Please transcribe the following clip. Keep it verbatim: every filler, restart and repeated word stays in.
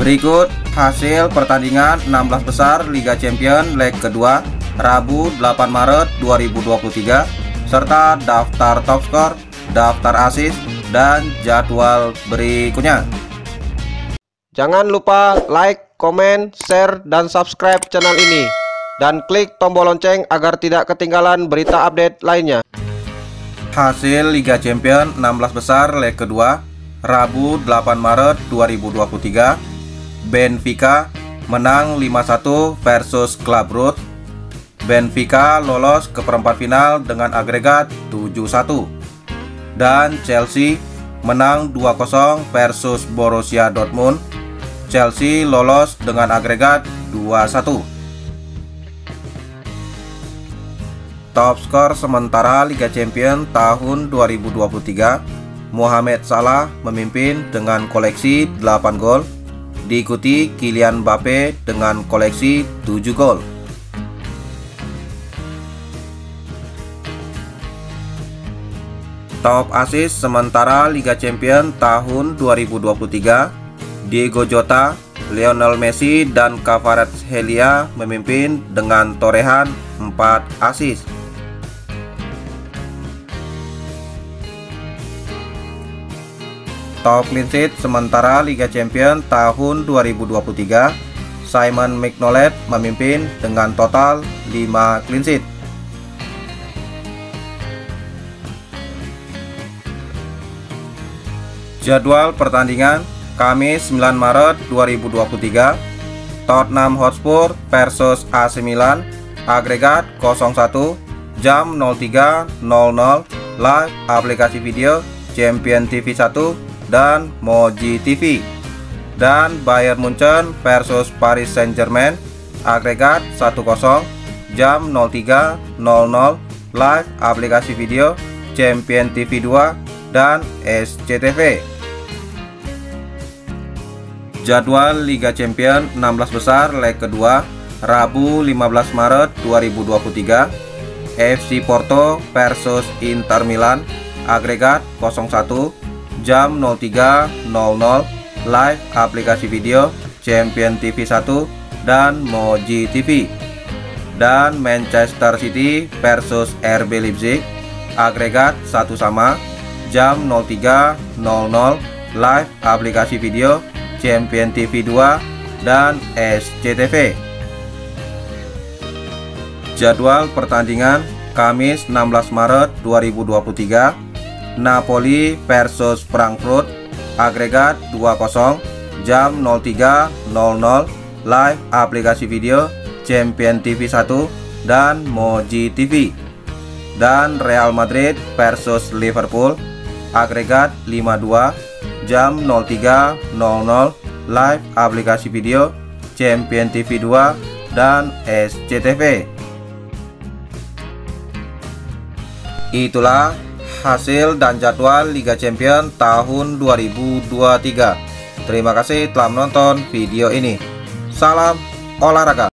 Berikut hasil pertandingan enam belas besar Liga Champions leg kedua Rabu delapan Maret dua ribu dua puluh tiga serta daftar top skor, daftar assist, dan jadwal berikutnya. Jangan lupa like, komen, share, dan subscribe channel ini dan klik tombol lonceng agar tidak ketinggalan berita update lainnya. Hasil Liga Champions enam belas besar leg kedua Rabu delapan Maret dua ribu dua puluh tiga. Benfica menang lima satu versus Club Brugge. Benfica lolos ke perempat final dengan agregat tujuh satu. Dan Chelsea menang dua kosong versus Borussia Dortmund. Chelsea lolos dengan agregat dua satu. Top skor sementara Liga Champions tahun dua ribu dua puluh tiga, Mohamed Salah memimpin dengan koleksi delapan gol, diikuti Kylian Mbappe dengan koleksi tujuh gol. Top assist sementara Liga Champions tahun dua ribu dua puluh tiga, Diego Jota, Lionel Messi, dan Kvaratskhelia memimpin dengan torehan empat assist. Top clean sheet sementara Liga Champions tahun dua ribu dua puluh tiga, Simon Mignolet memimpin dengan total lima clean sheet. Jadwal pertandingan Kamis sembilan Maret dua ribu dua puluh tiga, Tottenham Hotspur versus A C Milan, agregat nol satu, jam nol tiga nol nol, live aplikasi video Champion T V satu dan Moji T V. Dan Bayern Munchen versus Paris Saint-Germain, agregat satu kosong, jam nol tiga nol nol, live aplikasi video Champion T V dua dan S C T V. Jadwal Liga Champions enam belas besar leg kedua Rabu lima belas Maret dua ribu dua puluh tiga, F C Porto versus Inter Milan, agregat nol satu, jam nol tiga nol nol, live aplikasi video Champion T V satu dan Moji T V. Dan Manchester City versus R B Leipzig, agregat satu sama, jam nol tiga nol nol, live aplikasi video Champion T V dua dan S C T V. Jadwal pertandingan Kamis enam belas Maret dua ribu dua puluh tiga, Napoli versus Frankfurt, agregat dua kosong, jam nol tiga nol nol, live aplikasi video Champion T V satu dan Moji T V. Dan Real Madrid versus Liverpool, agregat lima dua, jam nol tiga nol nol, live aplikasi video Champion T V dua dan S C T V. Itulah hasil dan jadwal Liga Champions tahun dua ribu dua puluh tiga. Terima kasih telah menonton video ini. Salam olahraga.